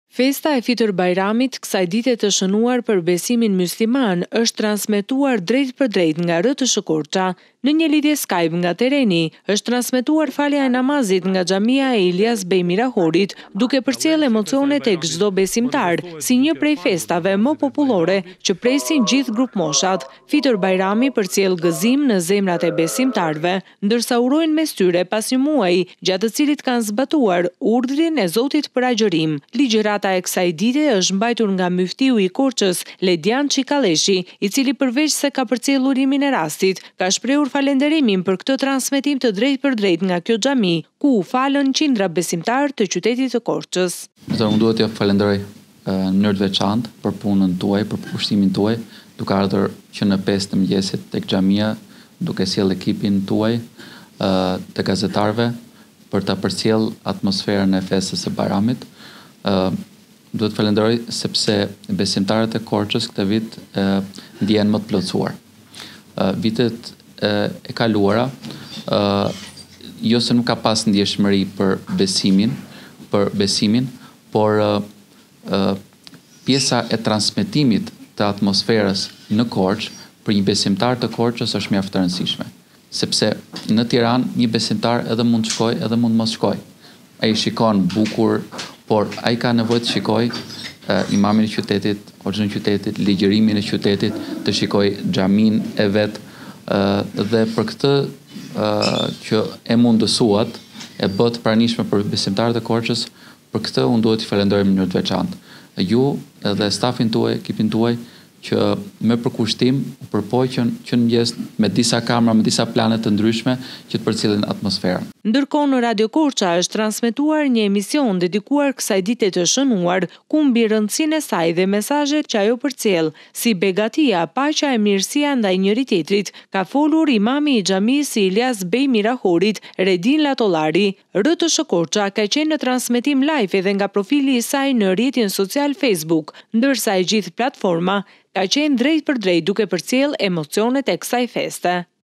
Festa e Fitër Bajramit, kësaj dite të shënuar për besimin musliman, është transmetuar drejt për drejt nga RTSH Korça. Në një lidhje Skype nga tereni, është transmetuar falja e namazit nga xhamia e Ilyas Bej Mirahorit, duke përcjellë emocione tek çdo besimtar, si një prej festave më popullore që presin gjithë grup moshat. Fitër Bajrami përcjell gëzim në zemrat e besimtarve, ndërsa urojnë mes tyre pas një muaji, gjatë të cilit kanë zbatuar urdhrin e Zotit për agjërim. Ligjërata e kësaj dite është mbajtur nga myftiu i Korçës, Ledian Çikaleshi, i cili përveç se ka përcjellur urimin e rastit, ka shprehur falënderimin për këtë transmetim të drejt për drejt nga kjo xhami, ku u falën qindra besimtar të qytetit të Korçës. Unë duhet t'ju falenderoj në mënyrë të veçantë për punën tuaj, për përkushtimin tuaj, duke ardhur që në 5 të mëngjesit tek xhamia, duke sjell ekipin tuaj të gazetarëve për ta përcjell atmosferën e festës së Bajramit. Duhet falenderoj sepse besimtarët e Korçës këtë vit ndjehen më të plotësuar. Vitet e kaluara, jo se nuk ka pas ndjeshmëri për besimin, por pjesa e transmetimit të atmosferës në Korçë për një besimtar të Korçës është mjaft e rëndësishme, sepse në Tiranë një besimtar edhe mund të shkojë, edhe mund mos shkojë. Ai shikon bukur, por ai ka nevojë të shikojë imamin e qytetit, hoxhën e qytetit, ligjërimin e qytetit, të shikojë xhamin e vet, dhe për këtë që e mundësuat, e bët pranishme për besimtarët e Korçës, për këtë unë duhet t'i falenderoj në mënyrë të veçantë. Ju edhe stafin tuaj, ekipin tuaj, që me përkushtim u përpoqën që në mëngjes me disa kamera, me disa plane të ndryshme që të përcjellin atmosferën. Ndërkohë në Radio Korça është transmetuar një emision dedikuar kësaj dite të shënuar, ku mbi rëndësinë e saj dhe mesazhet që ajo përcjell, si begatia, paqja e mirësia ndaj njëri tjetrit, ka folur imami i xhamisë Ilyas Bej Mirahorit, Redin Latollari. RTSH Korça ka qenë në transmetim live edhe nga profili i saj në rrjetin social Facebook, ndërsa e gjithë platforma ka qenë drejt për drejt duke përcjell emocionet e kësaj feste.